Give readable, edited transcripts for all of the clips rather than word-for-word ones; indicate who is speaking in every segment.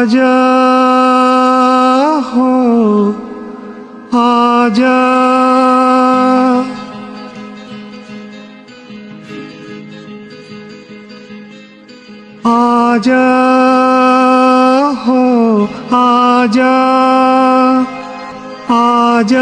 Speaker 1: आजा हो आजा, आजा हो आजा, आजा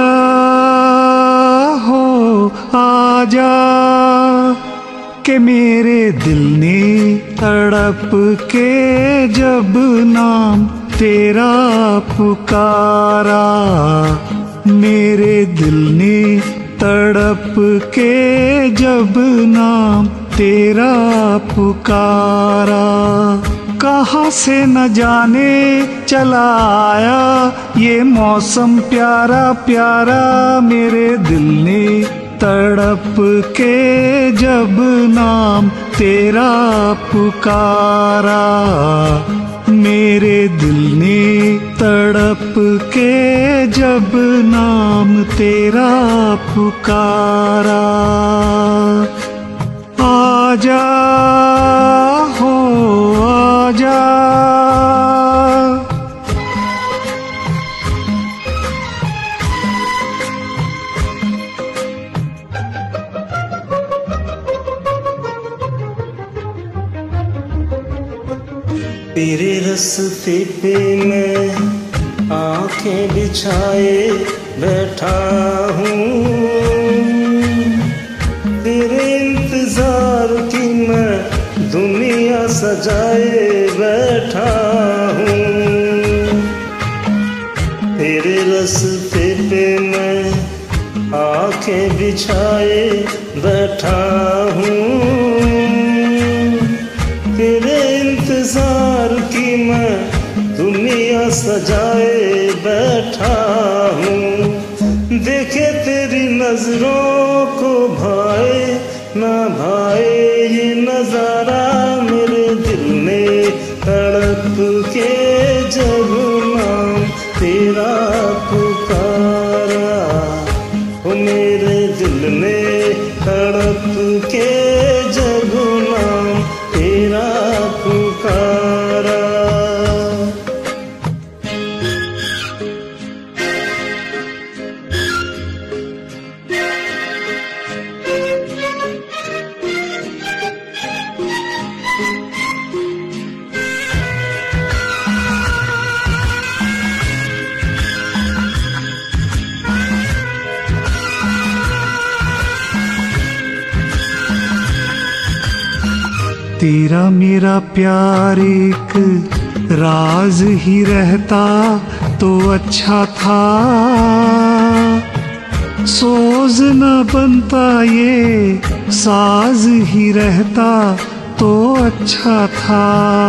Speaker 1: हो आजा, के मेरे दिल ने तड़प के जब नाम तेरा पुकारा, मेरे दिल ने तड़प के जब नाम तेरा पुकारा, कहाँ से न जाने चला आया ये मौसम प्यारा प्यारा, मेरे दिल ने तड़प के जब नाम तेरा पुकारा, मेरे दिल ने तड़प के जब नाम तेरा पुकारा। आजा हो आजा,
Speaker 2: तेरे रस्ते पे मैं आंखें बिछाए बैठा हूँ, तेरे इंतजार की मैं दुनिया सजाए बैठा हूँ, तेरे रस्ते पे मैं आंखें बिछाए बैठा हूँ, तेरे इंतजार की मैं दुनिया सजाए बैठा हूँ, देखे तेरी नजरों को भाए ना भाए ये नजारा, मेरे दिल ने तड़प के जब नाम तेरा पुकारा, ओ मेरे दिल ने तड़प के जब नाम तेरा पुकारा।
Speaker 1: तेरा मेरा प्यार एक राज ही रहता तो अच्छा था, सोज न बनता ये साज ही रहता तो अच्छा था,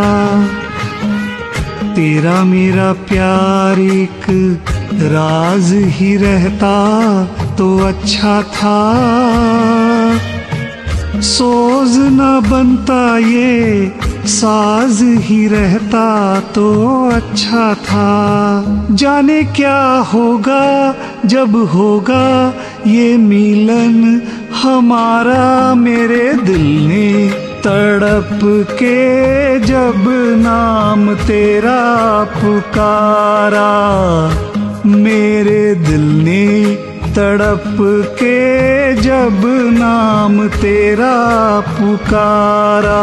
Speaker 1: तेरा मेरा प्यार एक राज ही रहता तो अच्छा था, सोज न बनता ये साज ही रहता तो अच्छा था, जाने क्या होगा जब होगा ये मिलन हमारा, मेरे दिल ने तड़प के जब नाम तेरा पुकारा, मेरे दिल ने तड़प के जब नाम तेरा पुकारा।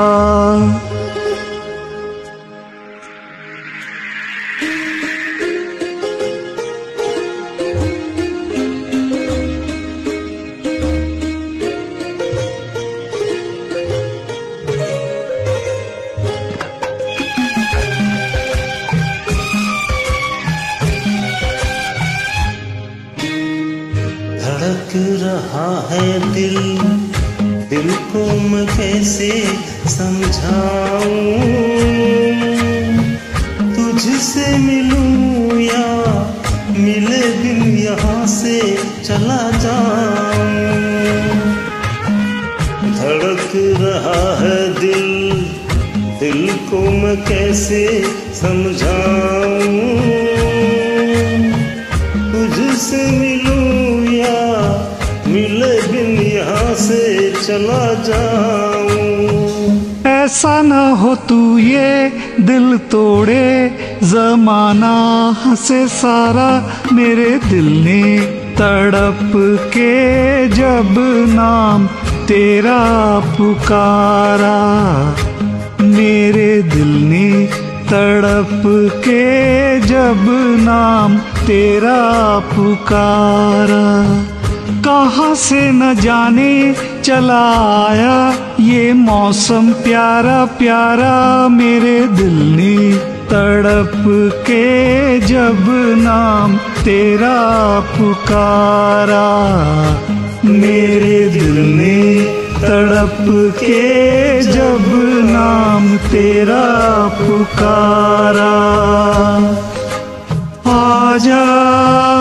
Speaker 2: धड़क रहा है दिल, दिल को मैं कैसे समझाऊं, तुझसे मिलूं या मिले बिन यहाँ से चला जाऊं, धड़क रहा है दिल, दिल को मैं कैसे समझाऊं, तुझसे मिलूं या मिले बिन यहाँ से चला जाऊं।
Speaker 1: ऐसा ना हो तू ये दिल तोड़े जमाना हंसे सारा, मेरे दिल ने तड़प के जब नाम तेरा पुकारा, मेरे दिल ने तड़प के जब नाम तेरा पुकारा। कहाँ से न जाने चला आया ये मौसम प्यारा प्यारा, मेरे दिल ने तड़प के जब नाम तेरा पुकारा, मेरे दिल ने तड़प के जब नाम तेरा पुकारा। आजा